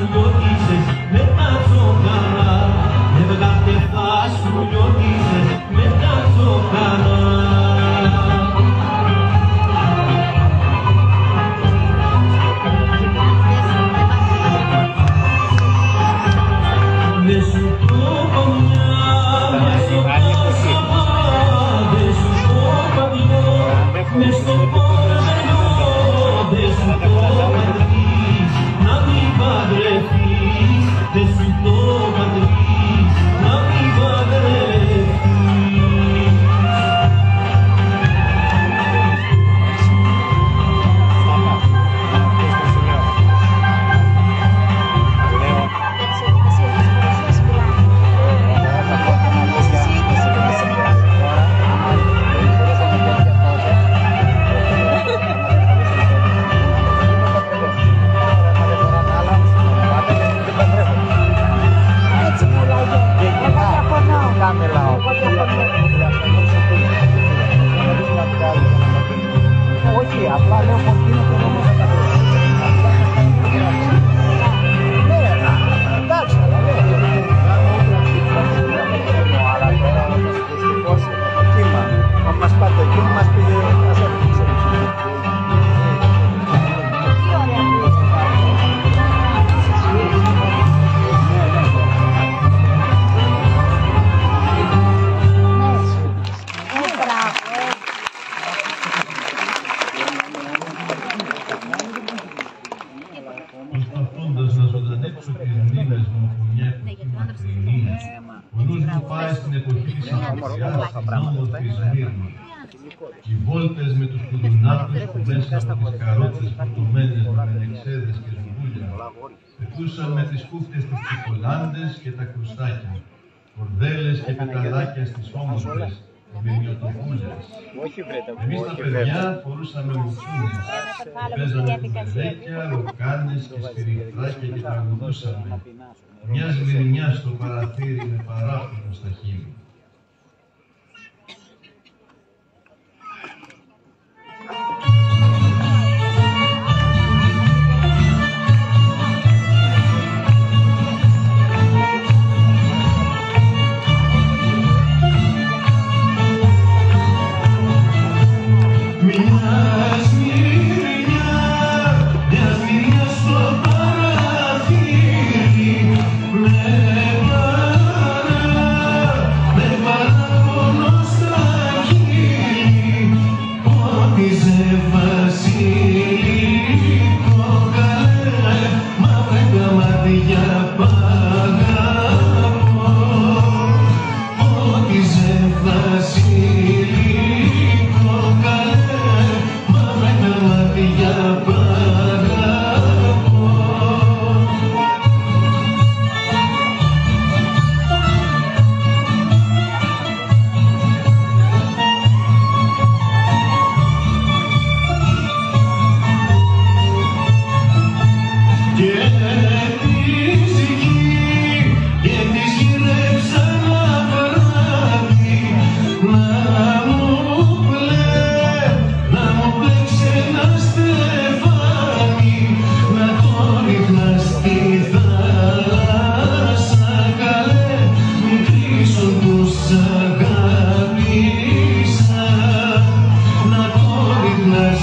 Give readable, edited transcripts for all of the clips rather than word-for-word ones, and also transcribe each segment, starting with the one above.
Προσπαθώντας να ζωντανέψω τις μνήμες μου που νιώθουν μακρινή, ο νους μου πάει στην εποχή της Αμαξιάς, στην όμορφη Σμύρνη. Οι βόλτες με τους κουδουνάτους που μέσα από τις καρότσες φορτωμένες με μενεξέδες και ζουμπούλια πετούσαν με τις κούφτες τις τσικολάντες και τα κρουστάκια, κορδέλες και πεταλάκια στις όμορφες μηνιοτοπούλες. Εμείς τα παιδιά φορούσαμε μουτσούνες, παίζαμε κουβελέκια, ροκάνες και σφυριχτράκια και τραγουδούσαμε. Μιας γρινιάς στο παραθύρι με παράφινο στα χείλη.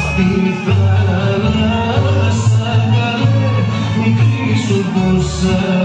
Στη θάλασσα καλέ, μικρή σου πόσα